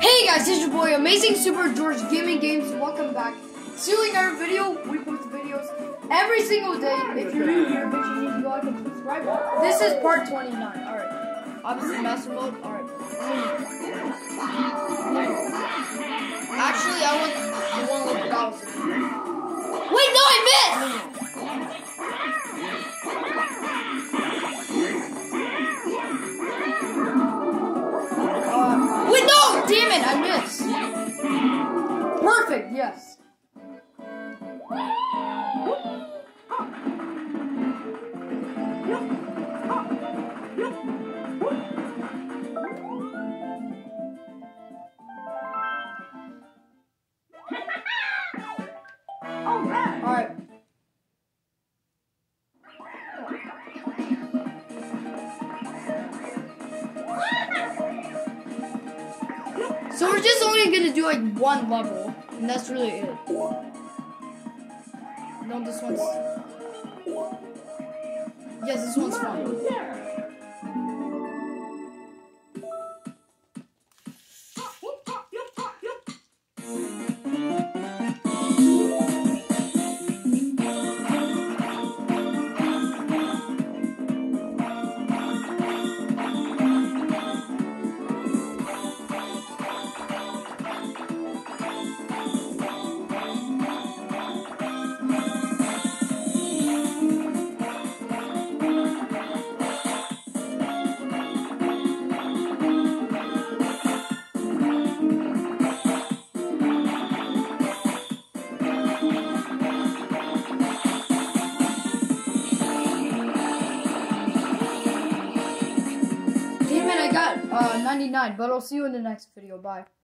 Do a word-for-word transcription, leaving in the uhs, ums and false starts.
Hey guys, it's your boy Amazing Super George Gaming Games. Welcome back to another video. We post videos every single day. If you're new here, make sure you like and subscribe. This is part twenty-nine. Alright. Obviously master mode. Alright. Actually, I want the one with Bowser. Wait, no, I missed! Wait, no! Damn it, I missed. Perfect, yes. Alright. Alright. So we're just only gonna do like one level, and that's really it. No, this one's... Yes, this one's fun. I got uh, ninety-nine, but I'll see you in the next video. Bye.